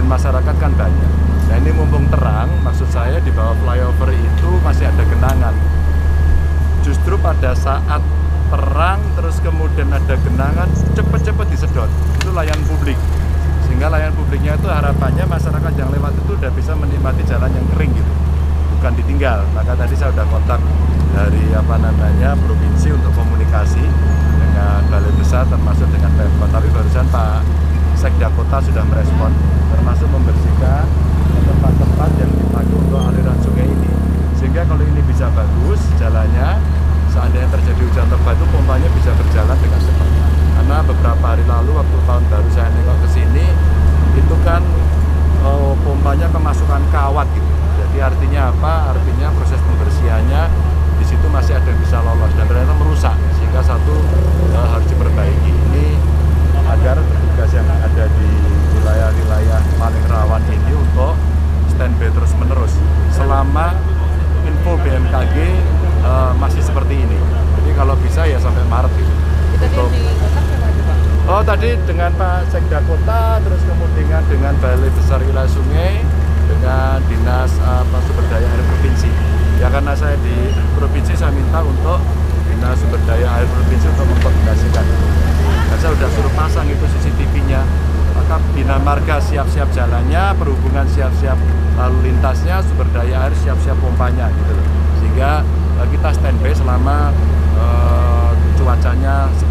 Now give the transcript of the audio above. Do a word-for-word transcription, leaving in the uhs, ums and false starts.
masyarakat kan banyak. Nah ini mumpung terang, maksud saya di bawah flyover itu masih ada genangan. Justru pada saat terang terus kemudian ada genangan, cepet-cepet disedot, itu layanan publik. Sehingga layanan publiknya itu harapannya masyarakat yang lewat itu udah bisa menikmati jalan yang kering gitu, bukan ditinggal. Maka tadi saya udah kontak dari apa namanya provinsi untuk komunikasi dengan balai besar termasuk dengan Pemkot. Tapi barusan Pak Sekda Kota sudah merespon, termasuk membersihkan tempat-tempat yang dipakai untuk aliran sungai ini. Sehingga kalau ini bisa bagus jalannya, seandainya terjadi hujan lebat itu pompanya bisa berjalan dengan cepat. Karena beberapa hari lalu waktu tahun baru saya nengok ke sini, itu kan oh, pompanya kemasukan kawat gitu. Jadi artinya apa? Artinya proses pembersihannya di situ masih ada yang bisa lolos dan ternyata merusak. Sehingga satu eh, harus diperbaiki ini agar petugas yang ada di wilayah-wilayah paling rawan ini untuk standby terus menerus selama info B M K G uh, masih seperti ini. Jadi kalau bisa ya sampai Maret gitu. Untuk... Oh tadi dengan Pak Sekda Kota, terus kemudian dengan Balai Besar Wilayah Sungai, dengan Dinas apa, Sumber Daya Air Provinsi. Ya karena saya di provinsi saya minta untuk Dinas Sumber Daya Air Provinsi untuk mengkoordinasikan. Dan saya sudah suruh pasang itu C C T V-nya. Maka Bina Marga siap-siap jalannya, perhubungan siap-siap lalu lintasnya, sumber daya air siap-siap pompanya gitu loh. Sehingga kita standby selama uh, cuacanya